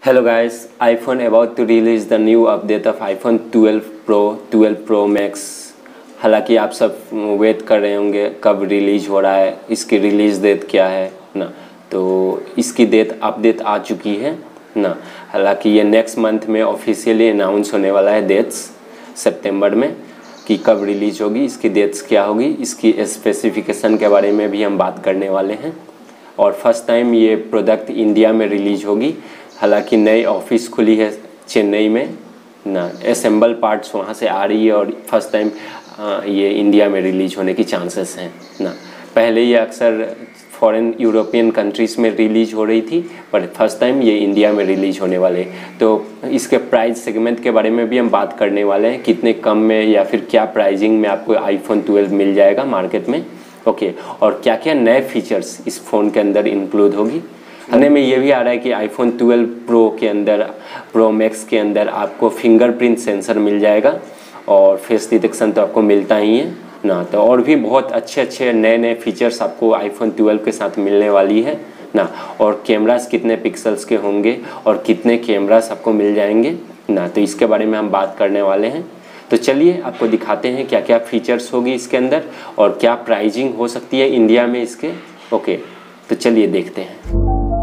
Hello guys, iPhone about to release the new update of iPhone 12 Pro, 12 Pro Max। हालांकि आप सब wait कर रहे होंगे कब रिलीज़ हो रहा है, इसकी रिलीज़ डेट क्या है ना। तो इसकी डेट अपडेट आ चुकी है ना। हालांकि ये नेक्स्ट मंथ में ऑफिशियली अनाउंस होने वाला है डेट्स सितंबर में कि कब रिलीज़ होगी, इसकी डेट्स क्या होगी, इसकी स्पेसिफिकेशन के बारे में भी हम बात करने वाले हैं। और फर्स्ट टाइम ये प्रोडक्ट इंडिया में रिलीज़ होगी। हालांकि नई ऑफिस खुली है चेन्नई में ना, असेंबल पार्ट्स वहाँ से आ रही है और फर्स्ट टाइम ये इंडिया में रिलीज होने की चांसेस हैं ना। पहले ये अक्सर फॉरेन यूरोपियन कंट्रीज़ में रिलीज हो रही थी, पर फर्स्ट टाइम ये इंडिया में रिलीज होने वाले। तो इसके प्राइस सेगमेंट के बारे में भी हम बात करने वाले हैं, कितने कम में या फिर क्या प्राइजिंग में आपको आईफोन 12 मिल जाएगा मार्केट में। ओके, और क्या क्या नए फीचर्स इस फ़ोन के अंदर इंक्लूड होगी। आने में ये भी आ रहा है कि आईफोन 12 प्रो के अंदर, प्रो मैक्स के अंदर आपको फिंगरप्रिंट सेंसर मिल जाएगा और फेस डिटेक्शन तो आपको मिलता ही है ना। तो और भी बहुत अच्छे नए फीचर्स आपको आईफोन 12 के साथ मिलने वाली है ना। और कैमरास कितने पिक्सल्स के होंगे और कितने कैमरास आपको मिल जाएंगे ना, तो इसके बारे में हम बात करने वाले हैं। तो चलिए आपको दिखाते हैं क्या क्या फीचर्स होगी इसके अंदर और क्या प्राइजिंग हो सकती है इंडिया में इसके। ओके, तो चलिए देखते हैं।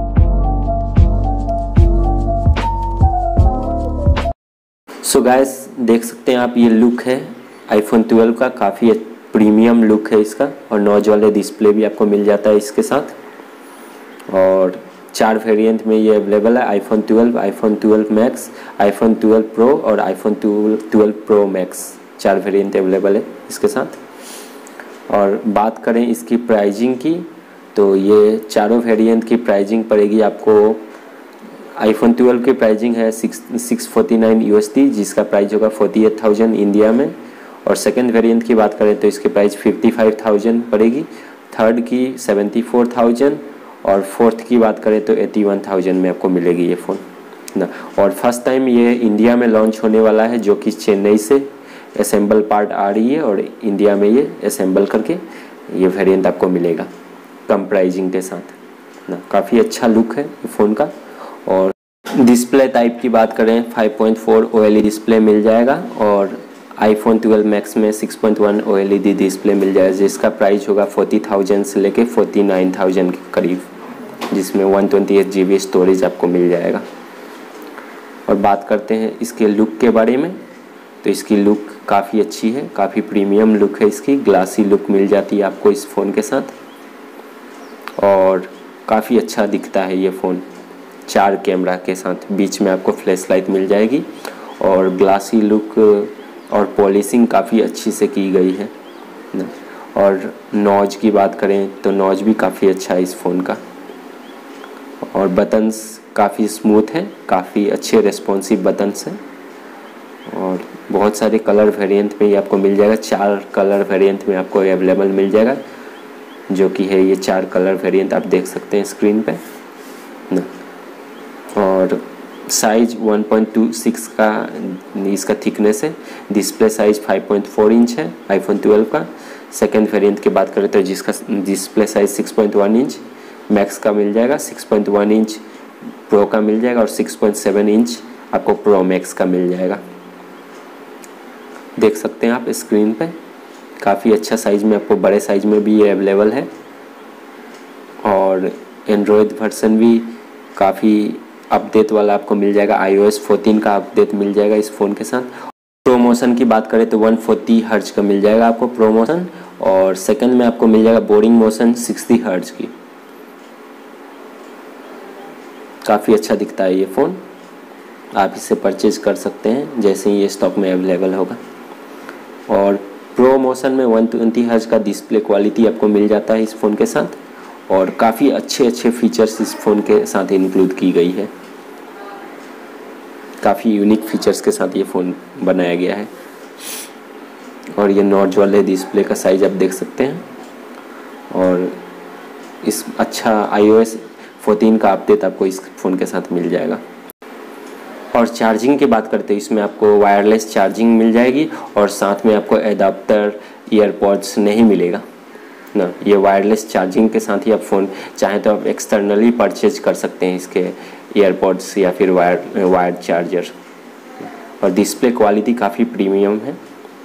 सो गाइस, देख सकते हैं आप, ये लुक है आईफोन 12 का। काफ़ी प्रीमियम लुक है इसका और नॉच वाले डिस्प्ले भी आपको मिल जाता है इसके साथ। और 4 वेरिएंट में ये अवेलेबल है, iPhone 12, iPhone 12 max, iPhone 12 pro और iPhone 12 pro max. 4 variant available है इसके साथ। और बात करें इसकी प्राइजिंग की, तो ये चारों वेरिएंट की प्राइजिंग पड़ेगी आपको। आईफोन 12 की प्राइजिंग है 649 USD, जिसका प्राइस होगा 48,000 इंडिया में। और सेकंड वेरिएंट की बात करें तो इसकी प्राइस 55,000 पड़ेगी। थर्ड की 74,000 और फोर्थ की बात करें तो 81,000 में आपको मिलेगी ये फ़ोन ना। और फर्स्ट टाइम ये इंडिया में लॉन्च होने वाला है, जो कि चेन्नई से असेंबल पार्ट आ रही है और इंडिया में ये असेंबल करके ये वेरिएंट आपको मिलेगा कम प्राइजिंग के साथ ना। काफ़ी अच्छा लुक है फ़ोन का। और डिस्प्ले टाइप की बात करें, 5.4 OLED डिस्प्ले मिल जाएगा और आईफोन 12 मैक्स में 6.1 OLED डिस्प्ले मिल जाएगा, जिसका प्राइस होगा 40,000 से लेके 49,000 के करीब, जिसमें 128 GB स्टोरेज आपको मिल जाएगा। और बात करते हैं इसके लुक के बारे में, तो इसकी लुक काफ़ी अच्छी है, काफ़ी प्रीमियम लुक है इसकी। ग्लासी लुक मिल जाती है आपको इस फ़ोन के साथ और काफ़ी अच्छा दिखता है ये फ़ोन। 4 कैमरा के साथ बीच में आपको फ्लैश लाइट मिल जाएगी और ग्लासी लुक और पॉलिशिंग काफ़ी अच्छी से की गई है ना। और नॉच की बात करें तो नॉच भी काफ़ी अच्छा है इस फ़ोन का। और बटन्स काफ़ी स्मूथ हैं, काफ़ी अच्छे रेस्पॉन्सिव बटन्स हैं। और बहुत सारे कलर वेरिएंट में ये आपको मिल जाएगा। 4 कलर वेरिएंट में आपको अवेलेबल मिल जाएगा, जो कि है ये 4 कलर वेरिएंट आप देख सकते हैं स्क्रीन पे ना। और साइज 1.26 का इसका थिकनेस है। डिस्प्ले साइज 5.4 इंच है आईफोन 12 का। सेकंड वेरिएंट की बात करें तो जिसका डिस्प्ले साइज 6.1 इंच मैक्स का मिल जाएगा, 6.1 इंच प्रो का मिल जाएगा और 6.7 इंच आपको प्रो मैक्स का मिल जाएगा। देख सकते हैं आप स्क्रीन पे, काफ़ी अच्छा साइज़ में, आपको बड़े साइज़ में भी ये अवेलेबल है। और एंड्रॉयड वर्जन भी काफ़ी अपडेट वाला आपको मिल जाएगा, iOS 14 का अपडेट मिल जाएगा इस फ़ोन के साथ। प्रोमोशन की बात करें तो 140 हर्ट्ज का मिल जाएगा आपको प्रोमोशन। और सेकंड में आपको मिल जाएगा बोरिंग मोशन 60 हर्ट्ज की। काफ़ी अच्छा दिखता है ये फ़ोन, आप इसे परचेज कर सकते हैं जैसे ही ये स्टॉक में अवेलेबल होगा। और प्रो मोशन में 120 हर्ट्ज का डिस्प्ले क्वालिटी आपको मिल जाता है इस फ़ोन के साथ। और काफ़ी अच्छे फीचर्स इस फ़ोन के साथ इंक्लूड की गई है। काफ़ी यूनिक फीचर्स के साथ ये फ़ोन बनाया गया है। और ये नॉच वाले डिस्प्ले का साइज़ आप देख सकते हैं। और इस अच्छा iOS 14 का अपडेट आपको इस फ़ोन के साथ मिल जाएगा। और चार्जिंग की बात करते हैं, इसमें आपको वायरलेस चार्जिंग मिल जाएगी और साथ में आपको एडाप्टर ईयरपॉड्स नहीं मिलेगा ना। ये वायरलेस चार्जिंग के साथ ही आप फ़ोन चाहें तो आप एक्सटर्नली परचेज कर सकते हैं इसके एयरपॉड्स या फिर वायर चार्जर। और डिस्प्ले क्वालिटी काफ़ी प्रीमियम है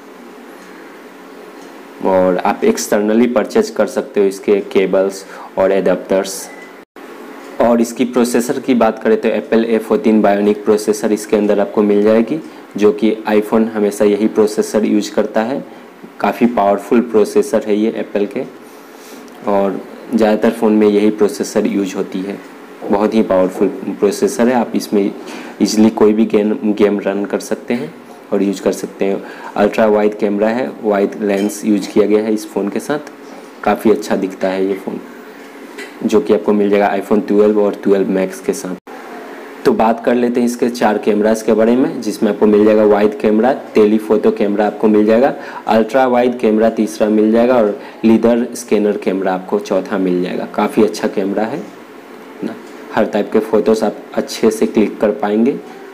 और आप एक्सटर्नली परचेज कर सकते हो इसके केबल्स और एडाप्टर्स। और इसकी प्रोसेसर की बात करें तो एप्पल A14 बायोनिक प्रोसेसर इसके अंदर आपको मिल जाएगी, जो कि आईफोन हमेशा यही प्रोसेसर यूज करता है। काफ़ी पावरफुल प्रोसेसर है ये एप्पल के, और ज़्यादातर फ़ोन में यही प्रोसेसर यूज होती है। बहुत ही पावरफुल प्रोसेसर है, आप इसमें इजीली कोई भी गेम रन कर सकते हैं और यूज कर सकते हैं। अल्ट्रा वाइड कैमरा है, वाइड लेंस यूज किया गया है इस फ़ोन के साथ। काफ़ी अच्छा दिखता है ये फ़ोन, जो कि आपको मिल जाएगा आईफोन 12 और 12 मैक्स के साथ। तो बात कर लेते हैं इसके 4 कैमरास के बारे में, जिसमें आपको मिल जाएगा वाइड कैमरा, टेलीफोटो कैमरा आपको मिल जाएगा, अल्ट्रा वाइड कैमरा तीसरा मिल जाएगा और लीडर स्कैनर कैमरा आपको चौथा मिल जाएगा। काफ़ी अच्छा कैमरा है ना, हर टाइप के फ़ोटोज़ आप अच्छे से क्लिक कर पाएंगे।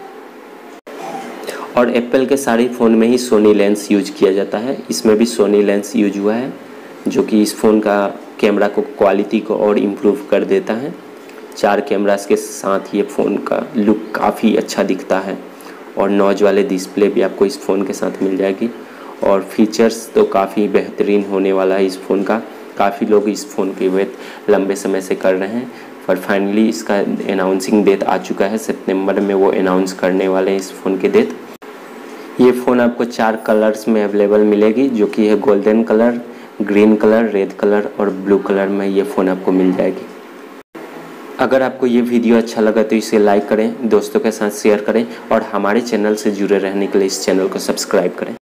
और एप्पल के सारे फ़ोन में ही सोनी लेंस यूज किया जाता है, इसमें भी सोनी लेंस यूज हुआ है, जो कि इस फ़ोन का कैमरा को क्वालिटी को और इम्प्रूव कर देता है। 4 कैमरास के साथ ये फ़ोन का लुक काफ़ी अच्छा दिखता है और नॉच वाले डिस्प्ले भी आपको इस फ़ोन के साथ मिल जाएगी। और फीचर्स तो काफ़ी बेहतरीन होने वाला है इस फ़ोन का। काफ़ी लोग इस फ़ोन की वेट लंबे समय से कर रहे हैं, पर फाइनली इसका अनाउंसिंग डेट आ चुका है। सितंबर में वो अनाउंस करने वाले हैं इस फ़ोन की डेट। ये फ़ोन आपको 4 कलर्स में अवेलेबल मिलेगी, जो कि है golden colour, green colour, red colour और ब्लू कलर में ये फ़ोन आपको मिल जाएगी। अगर आपको ये वीडियो अच्छा लगा तो इसे लाइक करें, दोस्तों के साथ शेयर करें और हमारे चैनल से जुड़े रहने के लिए इस चैनल को सब्सक्राइब करें।